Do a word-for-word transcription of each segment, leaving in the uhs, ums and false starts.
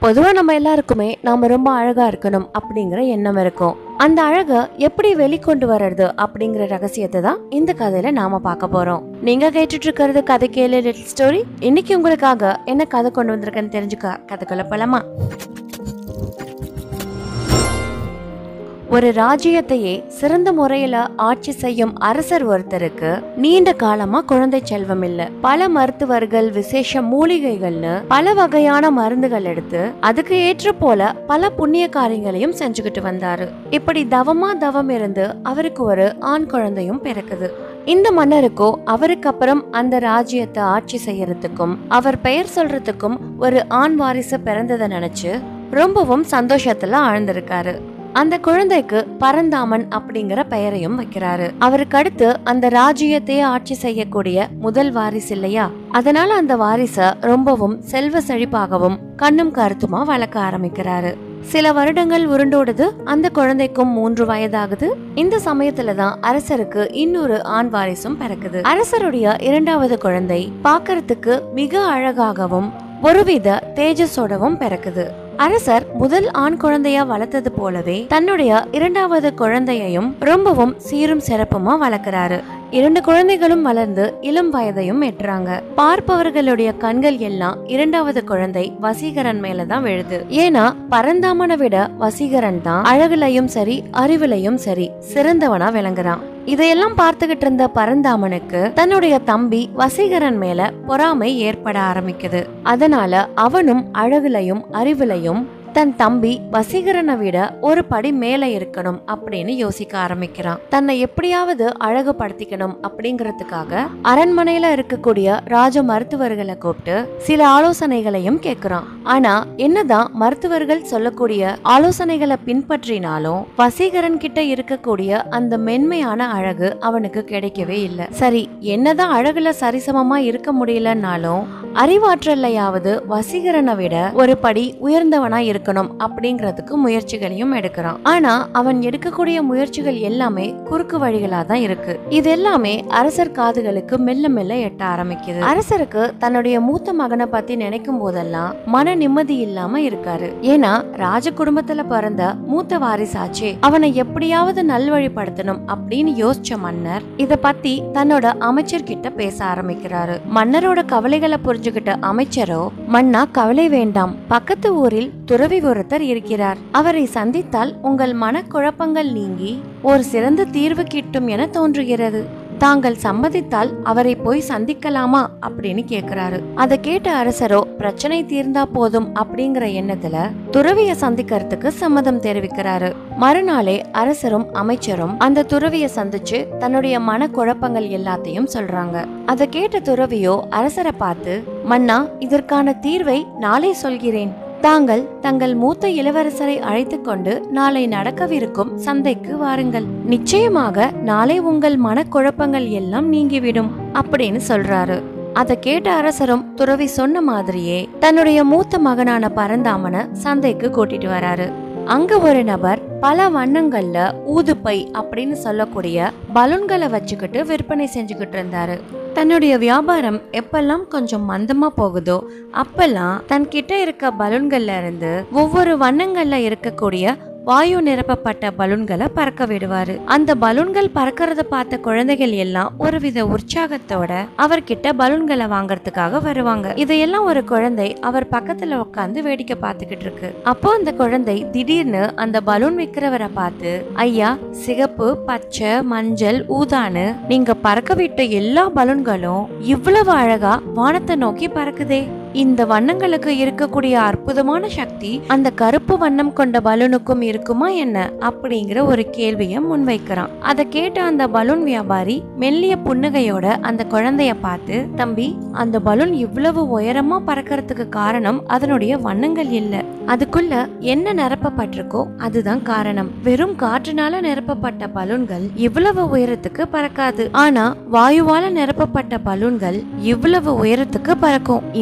பொதுவா நம்ம எல்லாருக்குமே நாம ரொம்ப அழகா இருக்கணும் அப்படிங்கிற எண்ணம் இருக்கும். அந்த அழக எப்படி வெளிக்கொண்டு வர்றது அப்படிங்கிற ரகசியத்தை தான் இந்த கதையில நாம பார்க்க போறோம். நீங்க கேட்டுட்டு இருக்கிறது கதை கேளு லிட்டில் ஸ்டோரி. இன்னைக்கு உங்களுக்காக என்ன கதை கொண்டு வந்திருக்கேன்னு தெரிஞ்சுக்க கதைக்குள்ள போலாமா? ஒரு ராஜ்யத்தையே சிறந்த முறையில ஆட்சி செய்யும் அரசர் ஒருத்தருக்கு நீண்ட காலமா குழந்தை செல்வம் இல்ல. பல மருத்துவர்கள் விசேஷ மூலிகைகள்னு பல வகையான மருந்துகள் எடுத்து அதுக்கு ஏற்ற போல பல புண்ணிய காரியங்களையும் செஞ்சுக்கிட்டு வந்தாரு. இப்படி தவமா தவம் இருந்து அவருக்கு ஒரு ஆண் குழந்தையும் பிறக்குது. இந்த மன்னருக்கோ அவருக்கு அப்புறம் அந்த ராஜ்யத்தை ஆட்சி செய்யறதுக்கும் அவர் பெயர் சொல்றதுக்கும் ஒரு ஆண் வாரிசு பிறந்ததை நினைச்சு ரொம்பவும் சந்தோஷத்துல ஆழ்ந்திருக்காரு. அந்த குழந்தைக்கு பரந்தாமன் அப்படிங்கிற பெயரையும் வைக்கிறாரு. அவருக்கு அடுத்து அந்த ராஜ்யத்தையே ஆட்சி செய்யக்கூடிய முதல் வாரிசு இல்லையா, அதனால அந்த வாரிச ரொம்பவும் செல்வ செழிப்பாகவும் கண்ணும் கருத்துமா வளர்க்க ஆரம்பிக்கிறாரு. சில வருடங்கள் உருண்டோடுது. அந்த குழந்தைக்கும் மூன்று வயதாகுது. இந்த சமயத்துலதான் அரசருக்கு இன்னொரு ஆண் வாரிசும் பிறக்குது. அரசருடைய இரண்டாவது குழந்தை பாக்குறதுக்கு மிக அழகாகவும் ஒருவித தேஜஸோடவும் பிறக்குது. அரசர் முதல் ஆண் குழந்தையா வளர்த்தது போலவே தன்னுடைய இரண்டாவது குழந்தையையும் ரொம்பவும் சீரும் சிறப்புமா வளர்க்கிறாரு. இரண்டு குழந்தைகளும் வளர்ந்து இளம் வயதையும் எட்டுறாங்க. பார்ப்பவர்களுடைய கண்கள் எல்லாம் இரண்டாவது குழந்தை வசீகரன் மேலதான் விழுது. ஏன்னா பரந்தாமனை விட வசீகரன் தான் அழகுலையும் சரி அறிவுலையும் சரி சிறந்தவனா விளங்குறான். இதையெல்லாம் பார்த்துக்கிட்டு இருந்த பரந்தாமனுக்கு தன்னுடைய தம்பி வசீகரன் மேல பொறாமை ஏற்பட ஆரம்பிக்குது. அதனால அவனும் அழகுலையும் அறிவுலையும் தன் தம்பி வசீகரனை விட ஒரு படி மேல இருக்கணும் அப்படின்னு யோசிக்க ஆரம்பிக்கிறான். தன்னை எப்படியாவது அழகுபடுத்திக்கணும் அப்படிங்கறதுக்காக அரண்மனையில இருக்கக்கூடிய ராஜ மருத்துவர்களை கூப்பிட்டு சில ஆலோசனைகளையும் கேட்கிறான். ஆனா என்னதான் மருத்துவர்கள் சொல்லக்கூடிய ஆலோசனைகளை பின்பற்றினாலும் வசீகரன் கிட்ட இருக்கக்கூடிய அந்த மென்மையான அழகு அவனுக்கு கிடைக்கவே இல்லை. சரி, என்னதான் அழகுல சரிசமமா இருக்க முடியலன்னாலும் அறிவாற்றலையாவது வசீகரனை விட ஒரு படி உயர்ந்தவனா இருக்கணும் அப்படிங்கிறதுக்கு முயற்சிகளையும் எடுக்கிறான். ஆனா அவன் எடுக்கக்கூடிய முயற்சிகள் எல்லாமே குறுக்கு வழிகளா தான் இருக்கு. இது எல்லாமே அரசர் காதுகளுக்கு மெல்ல மெல்ல எட்ட ஆரம்பிக்குது. அரசருக்கு தன்னுடைய மூத்த மகனை பத்தி நினைக்கும் போதெல்லாம் மன நிம்மதி இல்லாம இருக்காரு. ஏன்னா ராஜ குடும்பத்துல பிறந்த மூத்த வாரிசாச்சே, அவனை எப்படியாவது நல்வழிப்படுத்தணும் அப்படின்னு யோசிச்ச மன்னர் இத பத்தி தன்னோட அமைச்சர் கிட்ட பேச ஆரம்பிக்கிறாரு. மன்னரோட கவலைகளை புரிஞ்சுகிட்ட அமைச்சரோ, மன்னா கவலை வேண்டாம், பக்கத்து ஊரில் துறவி ஒருத்தர் இருக்கிறார். அவரை சந்தித்தால் உங்கள் மனக்குழப்பங்கள் நீங்கி ஒரு சிறந்த தீர்வு கிட்டும் என தோன்றுகிறது. தாங்கள் சம்மதித்தால் அவரை போய் சந்திக்கலாமா அப்படின்னு கேக்குறாரு. அதை கேட்ட அரசரோ பிரச்சனை தீர்ந்தா போதும் அப்படிங்கிற எண்ணத்துல துறவிய சந்திக்கிறதுக்கு சம்மதம் தெரிவிக்கிறாரு. மறுநாளே அரசரும் அமைச்சரும் அந்த துறவிய சந்திச்சு தன்னுடைய மன குழப்பங்கள் எல்லாத்தையும் சொல்றாங்க. அதை கேட்ட துறவியோ அரசரை பார்த்து, மன்னா இதற்கான தீர்வை நாளை சொல்கிறேன். தாங்கள் தங்கள் மூத்த இளவரசரை அழைத்து கொண்டு நாளை நடக்கவிருக்கும் சந்தைக்கு வாருங்கள். நிச்சயமாக நாளை உங்கள் மனக்குழப்பங்கள் எல்லாம் நீங்கிவிடும் அப்படின்னு சொல்றாரு. அதை கேட்ட அரசரும் துறவி சொன்ன மாதிரியே தன்னுடைய மூத்த மகனான பரந்தாமனை சந்தைக்கு கூட்டிட்டு வராரு. அங்க ஒரு நபர் பல வண்ணங்கள்ல ஊதுப்பை அப்படின்னு சொல்லக்கூடிய பலூன்களை வச்சுக்கிட்டு விற்பனை செஞ்சுக்கிட்டு இருந்தாரு. தன்னுடைய வியாபாரம் எப்பெல்லாம் கொஞ்சம் மந்தமா போகுதோ அப்பெல்லாம் தன்கிட்ட இருக்க பலூன்கள்ல இருந்து ஒவ்வொரு வண்ணங்கள்ல இருக்கக்கூடிய வாயு நிரப்பப்பட்ட பலூன்களை பறக்க விடுவாரு. அந்த பலூன்கள் பறக்கிறத பார்த்த குழந்தைகள் எல்லாம் ஒருவித உற்சாகத்தோட அவர்கிட்ட பலூன்களை வாங்கறதுக்காக வருவாங்க. இதையெல்லாம் ஒரு குழந்தை அவர் பக்கத்துல உட்காந்து வேடிக்கை பார்த்துக்கிட்டு இருக்கு. அப்போ அந்த குழந்தை திடீர்னு அந்த பலூன் விற்கிறவரை பார்த்து, ஐயா, சிகப்பு, பச்சை, மஞ்சள், ஊதான்னு நீங்க பறக்க விட்ட எல்லா பலூன்களும் இவ்வளவு அழகா வானத்தை நோக்கி பறக்குதே, இந்த வண்ணங்களுக்கு இருக்கக்கூடிய அற்புதமான சக்தி அந்த கருப்பு வண்ணம் கொண்ட பலூனுக்கும் இருக்குமா என்ன அப்படிங்கிற ஒரு கேள்வியை முன்வைக்கிறான். அதை கேட்ட அந்த பலூன் வியாபாரி மெல்லிய புன்னகையோட அந்த குழந்தைய பார்த்து, தம்பி, அந்த பலூன் இவ்வளவு உயரமா பறக்கிறதுக்கு காரணம் அதனுடைய வண்ணங்கள் இல்ல, அதுக்குள்ள என்ன நிரப்பப்பட்டிருக்கோ அதுதான் காரணம். வெறும் காற்றுனால நிரப்பப்பட்ட பலூன்கள் இவ்வளவு உயரத்துக்கு பறக்காது. ஆனா வாயுவால நிரப்பப்பட்ட பலூன்கள் இவ்வளவு உயரத்துக்கு பறக்கும். இந்த மாதிரி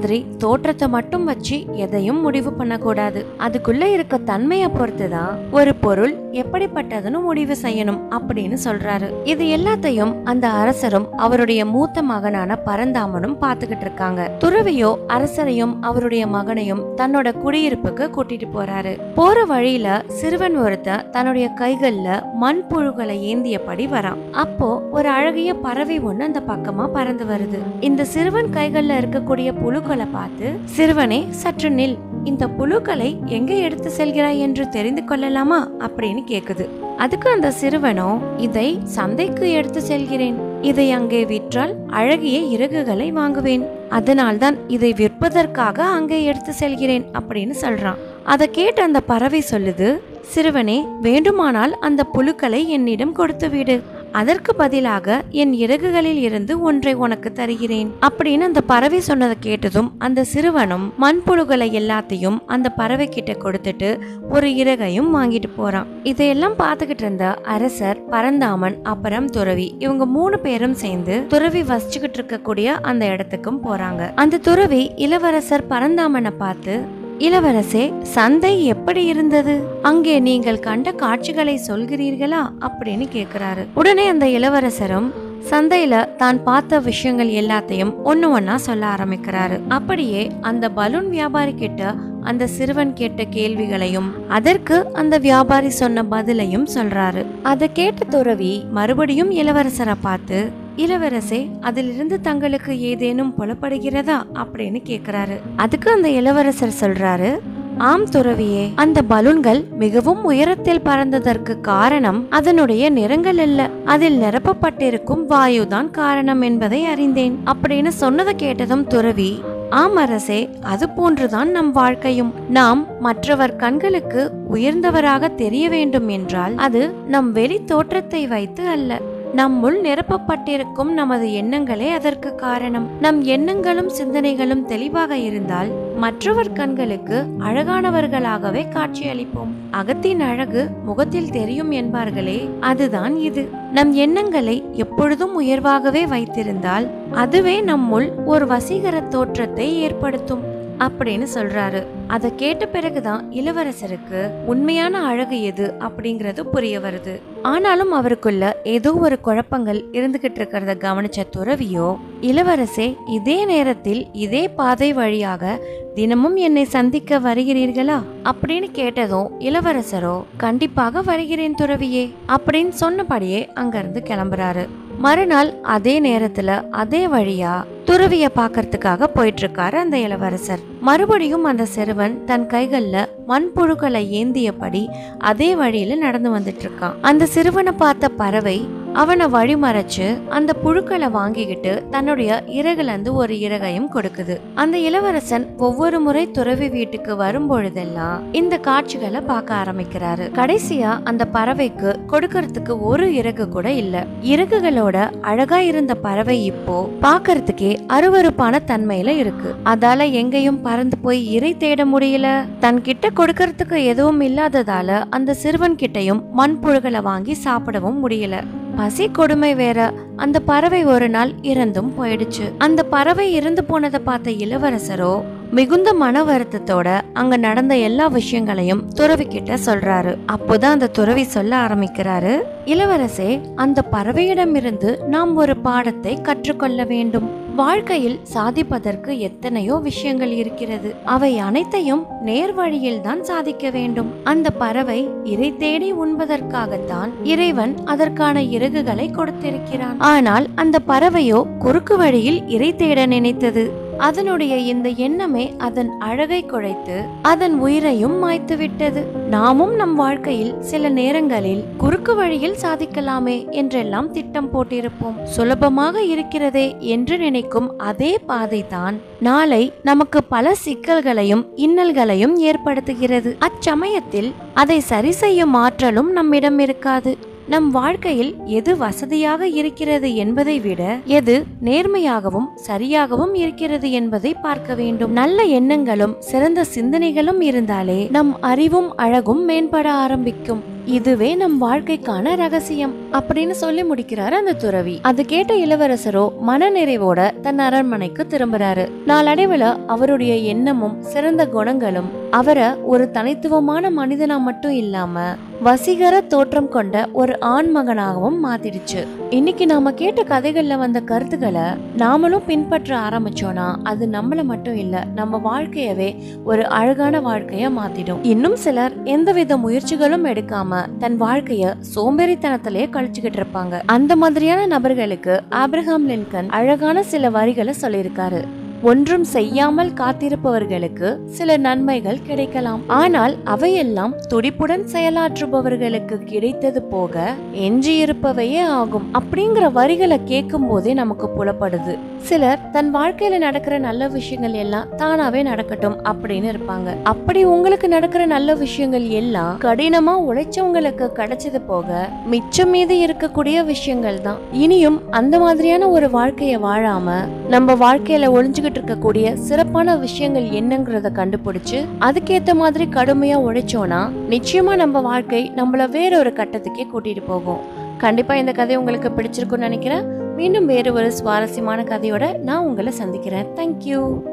மாதிரி தோற்றத்தை மட்டும் வச்சு எதையும் முடிவு பண்ணக்கூடாது. அதுக்குள்ள இருக்க தன்மையை பொறுத்துதான் ஒரு பொருள் எப்படிப்பட்டதுன்னு முடிவு செய்யணும் அப்படின்னு சொல்றாரு. இது எல்லாத்தையும் அந்த அரசரும் அவருடைய மூத்த மகனான பரந்தாமனும் பாத்துக்கிட்டு இருக்காங்க. துறவியோ அரசரையும் அவருடைய மகனையும் தன்னோட குடியிருப்புக்கு கூட்டிட்டு போறாரு. போற வழியில சிறுவன் ஒருத்த தன்னுடைய கைகள்ல மண்புழுக்களை ஏந்தியபடி வரான். அப்போ ஒரு அழகிய பறவை ஒண்ணு அந்த பக்கமா பறந்து வருது. இந்த சிறுவன் கைகள்ல இருக்கக்கூடிய புழுக்களை பார்த்து, சிறுவனே சற்று நில், இந்த புழுக்களை எங்க எடுத்து செல்கிறாய் என்று தெரிந்து கொள்ளலாமா அப்படின்னு கேக்குது. அதுக்கு அந்த சிறுவனோ, இதை சந்தைக்கு எடுத்து செல்கிறேன், இதை அங்கே விற்றால் அழகிய இறகுகளை வாங்குவேன், அதனால்தான் இதை விற்பதற்காக அங்கே எடுத்து செல்கிறேன் அப்படின்னு சொல்றான். அதை கேட்டு அந்த பறவை சொல்லுது, சிறுவனே, வேண்டுமானால் அந்த புழுக்களை என்னிடம் கொடுத்து விடு, அதற்கு பதிலாக என் இறகுகளில் இருந்து ஒன்றை உனக்கு தருகிறேன் அப்படின்னு அந்த பறவை சொன்னதை கேட்டதும் அந்த சிறுவனும் மண்புழுக்களை எல்லாத்தையும் அந்த பறவை கிட்ட கொடுத்துட்டு ஒரு இறகையும் வாங்கிட்டு போறான். இதையெல்லாம் பார்த்துக்கிட்டு இருந்த அரசர், பரந்தாமன், அப்புறம் துறவி, இவங்க மூணு பேரும் சேர்ந்து துறவி வசிச்சுக்கிட்டு இருக்கக்கூடிய அந்த இடத்துக்கும் போறாங்க. அந்த துறவி இளவரசர் பரந்தாமனை பார்த்து, இளவரசே, சந்தை எப்படி இருந்தது? அங்கே நீங்கள் கண்ட காட்சிகளை சொல்கிறீர்களா அப்படின்னு கேக்குறாரு. உடனே அந்த இளவரசரும் சந்தையில தான் பார்த்த விஷயங்கள் எல்லாத்தையும் ஒன்னு ஒன்னா சொல்ல ஆரம்பிக்கிறாரு. அப்படியே அந்த பலூன் வியாபாரி கிட்ட அந்த சிறுவன் கேட்ட கேள்விகளையும் அதற்கு அந்த வியாபாரி சொன்ன பதிலையும் சொல்றாரு. அதை கேட்ட துறவி மறுபடியும் இளவரசரை பார்த்து, இளவரசே, அதிலிருந்து தங்களுக்கு ஏதேனும் புலப்படுகிறதா அப்படின்னு கேக்குறாரு. அதுக்கு அந்த இளவரசர் சொல்றாரு, ஆம் துறவியே, அந்த பலூன்கள் மிகவும் உயரத்தில் பறந்ததற்கு காரணம் அதனுடைய நிறங்கள் அல்ல, அதில் நிரப்பப்பட்டிருக்கும் வாயுதான் காரணம் என்பதை அறிந்தேன் அப்படின்னு சொன்னதை கேட்டதும் துறவி, ஆம் அரசே, அது போன்றுதான் நம் வாழ்க்கையும். நாம் மற்றவர் கண்களுக்கு உயர்ந்தவராக தெரிய வேண்டும் என்றால் அது நம் வெளி தோற்றத்தை வைத்து அல்ல, நம்முள் நிரப்பப்பட்டிருக்கும் நமது எண்ணங்களே அதற்கு காரணம். நம் எண்ணங்களும் சிந்தனைகளும் தெளிவாக இருந்தால் மற்றவர் கண்களுக்கு அழகானவர்களாகவே காட்சியளிப்போம். அகத்தின் அழகு முகத்தில் தெரியும் என்பார்களே, அதுதான் இது. நம் எண்ணங்களை எப்பொழுதும் உயர்வாகவே வைத்திருந்தால் அதுவே நம்முள் ஒரு வசீகர தோற்றத்தை ஏற்படுத்தும் அப்படின்னு சொல்றாரு. அதை கேட்ட பிறகுதான் இளவரசருக்கு உண்மையான அழகு எது அப்படிங்கறது புரிய வருது. ஆனாலும் அவருக்குள்ள ஏதோ ஒரு குழப்பங்கள் இருந்துகிட்டு இருக்கிறத கவனிச்ச துறவியோ, இளவரசே, இதே நேரத்தில் இதே பாதை வழியாக தினமும் என்னை சந்திக்க வருகிறீர்களா அப்படின்னு கேட்டதும் இளவரசரோ, கண்டிப்பாக வருகிறேன் துறவியே அப்படின்னு சொன்னபடியே அங்கிருந்து கிளம்புறாரு. மறுநாள் அதே நேரத்துல அதே வழியா துறவிய பாக்கிறதுக்காக போயிட்டு இருக்காரு அந்த இளவரசர். மறுபடியும் அந்த சிறுவன் தன் கைகள்ல மண்புழுக்களை ஏந்தியபடி அதே வழியில நடந்து வந்துட்டு இருக்கான். அந்த சிறுவனை பார்த்த பறவை அவனை வழிமறைச்சு அந்த புழுக்களை வாங்கிக்கிட்டு தன்னுடைய இறகுல இருந்து ஒரு இறகையும் கொடுக்குது. அந்த இளவரசன் ஒவ்வொரு முறை துறவி வீட்டுக்கு வரும் பொழுதெல்லாம் இந்த காட்சிகளை பார்க்க ஆரம்பிக்கிறாரு. கடைசியா அந்த பறவைக்கு கொடுக்கறதுக்கு ஒரு இறகு கூட இல்ல. இறகுகளோட அழகா இருந்த பறவை இப்போ பாக்கறதுக்கே அருவருப்பான தன்மையில இருக்கு. அதால எங்கேயும் பறந்து போய் இறை தேட முடியல. தன் கிட்ட கொடுக்கறதுக்கு எதுவும் இல்லாததால அந்த சிறுவன் கிட்டையும் மண்புழுக்களை வாங்கி சாப்பிடவும் முடியல. பசி கொடுமை வேற. அந்த பறவை ஒரு நாள் இறந்தும் போயிடுச்சு. அந்த பறவை இறந்து போனதை பார்த்த இளவரசரோ மிகுந்த மன வருத்தத்தோட அங்க நடந்த எல்லா விஷயங்களையும் துறவி கிட்ட சொல்றாரு. அப்போதான் அந்த துறவி சொல்ல ஆரம்பிக்கிறாரு, இளவரசே, அந்த பறவையிடமிருந்து நாம் ஒரு பாடத்தை கற்றுக்கொள்ள வேண்டும். வாழ்க்கையில் சாதிப்பதற்கு எத்தனையோ விஷயங்கள் இருக்கிறது. அவை அனைத்தையும் நேர் வழியில் தான் சாதிக்க வேண்டும். அந்த பறவை இறை தேடி உண்பதற்காகத்தான் இறைவன் அதற்கான இறகுகளை கொடுத்திருக்கிறான். ஆனால் அந்த பறவையோ குறுக்கு வழியில் இறை தேட நினைத்தது. அதனுடைய இந்த எண்ணமே அதன் அழகை குறைத்து அதன் உயிரையும் மாய்த்து விட்டது. நாமும் நம் வாழ்க்கையில் சில நேரங்களில் குறுக்கு வழியில் சாதிக்கலாமே என்றெல்லாம் திட்டம் போட்டிருப்போம். சுலபமாக இருக்கிறதே என்று நினைக்கும் அதே பாதைதான் நாளை நமக்கு பல சிக்கல்களையும் இன்னல்களையும் ஏற்படுத்துகிறது. அச்சமயத்தில் அதை சரி செய்யும் ஆற்றலும் நம்மிடம் இருக்காது. நம் வாழ்க்கையில் எது வசதியாக இருக்கிறது என்பதை விட எது நேர்மையாகவும் சரியாகவும் இருக்கிறது என்பதை பார்க்க வேண்டும். நல்ல எண்ணங்களும் சிறந்த சிந்தனைகளும் இருந்தாலே நம் அறிவும் அழகும் மேம்பட ஆரம்பிக்கும். இதுவே நம் வாழ்க்கைக்கான ரகசியம் அப்படின்னு சொல்லி முடிக்கிறாரு அந்த துறவி. அது கேட்ட இளவரசரோ மன நிறைவோட தன் அரண்மனைக்கு திரும்புறாரு. நாளடைவுல அவருடைய எண்ணமும் சிறந்த குணங்களும் அவரை ஒரு தனித்துவமான மனிதனா மட்டும் இல்லாம வசீகர தோற்றம் கொண்ட ஒரு ஆண் மகனாகவும் மாத்திடுச்சு. இன்னைக்கு நாம கேட்ட கதைகள்ல வந்த கருத்துக்களை நாமளும் பின்பற்ற ஆரம்பிச்சோம்னா அது நம்மள மட்டும் இல்ல, நம்ம வாழ்க்கையவே ஒரு அழகான வாழ்க்கைய மாத்திடும். இன்னும் சிலர் எந்தவித முயற்சிகளும் எடுக்காம தன் வாழ்க்கைய சோம்பேறித்தனத்திலே கழிச்சுக்கிட்டு இருப்பாங்க. அந்த மாதிரியான நபர்களுக்கு ஆப்ரஹாம் லிங்கன் அழகான சில வரிகளை சொல்லியிருக்காரு. ஒன்றும் செய்யாமல் காத்திருப்பவர்களுக்கு சில நன்மைகள் கிடைக்கலாம், ஆனால் அவையெல்லாம் துடிப்புடன் செயலாற்றுபவர்களுக்கு கிடைத்தது போக எஞ்சியிருப்பவையே ஆகும். அப்படிங்கிற வரிகளை கேட்கும் போதே நமக்கு புலப்படுது. சிலர் தன் வாழ்க்கையில நடக்கிற நல்ல விஷயங்கள் எல்லாம் தானாவே நடக்கட்டும் அப்படின்னு இருப்பாங்க. அப்படி உங்களுக்கு நடக்கிற நல்ல விஷயங்கள் எல்லாம் கடினமா உழைச்சவங்களுக்கு கிடைச்சது போக மிச்சம் மீது இருக்கக்கூடிய விஷயங்கள் தான். இனியும் அந்த மாதிரியான ஒரு வாழ்க்கைய வாழாம நம்ம வாழ்க்கையில ஒளிஞ்சுக்கிட்டு இருக்கக்கூடிய சிறப்பான விஷயங்கள் என்னங்கிறத கண்டுபிடிச்சு அதுக்கேத்த மாதிரி கடுமையா உழைச்சோம்னா நிச்சயமா நம்ம வாழ்க்கை நம்மள வேற ஒரு கட்டத்துக்கே கூட்டிட்டு போகும். கண்டிப்பா இந்த கதை உங்களுக்கு பிடிச்சிருக்கும்னு நினைக்கிறேன். மீண்டும் வேறு ஒரு சுவாரஸ்யமான கதையோட நான் உங்களை சந்திக்கிறேன். தேங்க்யூ.